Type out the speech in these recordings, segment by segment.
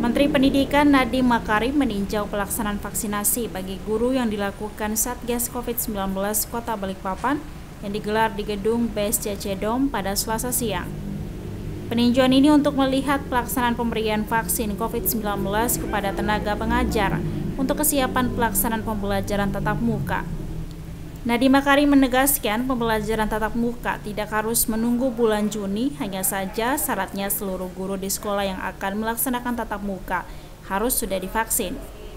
Menteri Pendidikan Nadiem Makarim meninjau pelaksanaan vaksinasi bagi guru yang dilakukan Satgas COVID-19 Kota Balikpapan yang digelar di gedung BSCC Dom pada Selasa siang. Peninjauan ini untuk melihat pelaksanaan pemberian vaksin COVID-19 kepada tenaga pengajar untuk kesiapan pelaksanaan pembelajaran tatap muka. Nadiem Makarim menegaskan pembelajaran tatap muka tidak harus menunggu bulan Juni, hanya saja syaratnya seluruh guru di sekolah yang akan melaksanakan tatap muka harus sudah divaksin.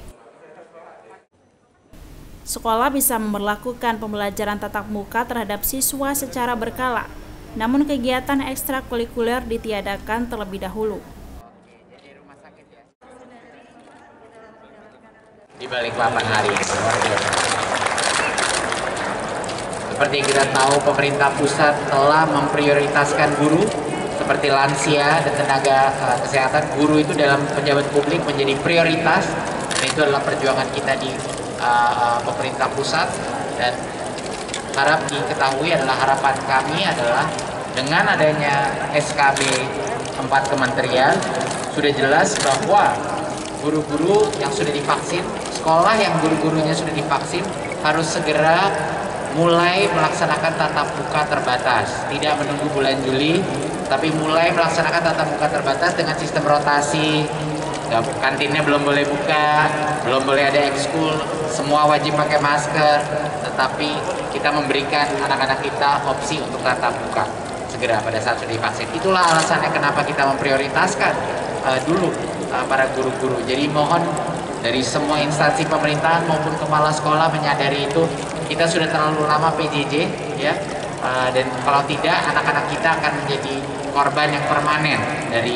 Sekolah bisa memberlakukan pembelajaran tatap muka terhadap siswa secara berkala, namun kegiatan ekstrakurikuler ditiadakan terlebih dahulu. Di Balikpapan hari ini. Seperti yang kita tahu, pemerintah pusat telah memprioritaskan guru seperti lansia dan tenaga kesehatan. Guru itu dalam pejabat publik menjadi prioritas, dan itu adalah perjuangan kita di pemerintah pusat. Dan harap diketahui adalah harapan kami adalah dengan adanya SKB 4 kementerian sudah jelas bahwa guru-guru yang sudah divaksin, sekolah yang guru-gurunya sudah divaksin harus segera mulai melaksanakan tatap muka terbatas, tidak menunggu bulan Juli, tapi mulai melaksanakan tatap muka terbatas dengan sistem rotasi. Kantinnya belum boleh buka, belum boleh ada ekskul, semua wajib pakai masker, tetapi kita memberikan anak-anak kita opsi untuk tatap muka segera pada saat sudah divaksin. Itulah alasannya kenapa kita memprioritaskan dulu para guru-guru. Jadi mohon dari semua instansi pemerintahan maupun kepala sekolah menyadari itu. Kita sudah terlalu lama PJJ, ya, dan kalau tidak anak-anak kita akan menjadi korban yang permanen dari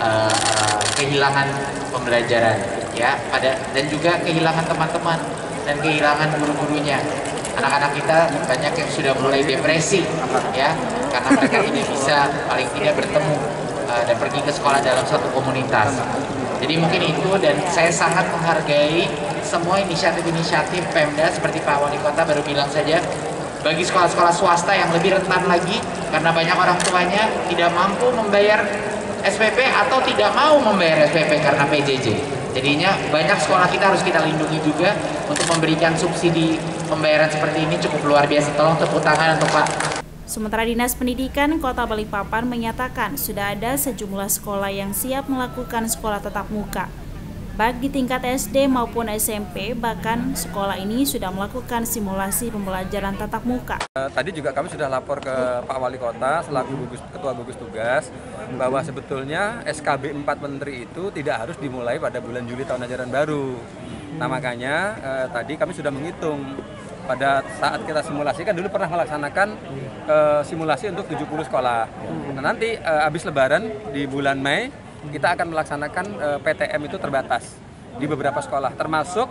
kehilangan pembelajaran, ya, dan juga kehilangan teman-teman dan kehilangan guru-gurunya. Anak-anak kita banyak yang sudah mulai depresi, ya, karena mereka tidak bisa paling tidak bertemu dan pergi ke sekolah dalam satu komunitas. Jadi mungkin itu, dan saya sangat menghargai semua inisiatif-inisiatif Pemda seperti Pak Wali Kota baru bilang saja, bagi sekolah-sekolah swasta yang lebih rentan lagi karena banyak orang tuanya tidak mampu membayar SPP atau tidak mau membayar SPP karena PJJ. Jadinya banyak sekolah kita harus kita lindungi juga untuk memberikan subsidi pembayaran seperti ini cukup luar biasa. Tolong tepuk tangan untuk Pak. Sementara Dinas Pendidikan Kota Balikpapan menyatakan sudah ada sejumlah sekolah yang siap melakukan sekolah tatap muka, baik di tingkat SD maupun SMP, bahkan sekolah ini sudah melakukan simulasi pembelajaran tatap muka. Tadi juga kami sudah lapor ke Pak Wali Kota selaku Ketua Gugus Tugas bahwa sebetulnya SKB 4 Menteri itu tidak harus dimulai pada bulan Juli tahun ajaran baru. Nah makanya tadi kami sudah menghitung. Pada saat kita simulasi kan dulu pernah melaksanakan simulasi untuk 70 sekolah. Nah nanti habis Lebaran di bulan Mei kita akan melaksanakan PTM itu terbatas di beberapa sekolah, termasuk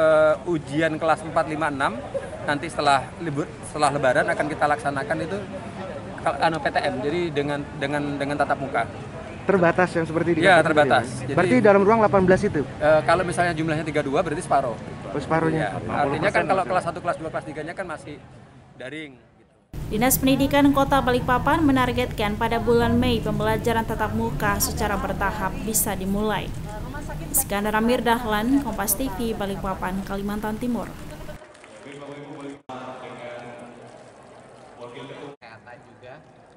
ujian kelas 4, 5, 6. Nanti setelah Lebaran akan kita laksanakan itu PTM, jadi dengan tatap muka. Terbatas yang seperti ya, terbatas. Jadi, berarti dalam ruang 18 itu? Kalau misalnya jumlahnya 32 berarti separuh. Separuhnya? Ya, artinya kan kalau kelas 1, kelas 2, kelas 3-nya kan masih daring. Dinas Pendidikan Kota Balikpapan menargetkan pada bulan Mei pembelajaran tatap muka secara bertahap bisa dimulai. Iskandar Amir Dahlan, Kompas TV, Balikpapan, Kalimantan Timur. Kesehatan juga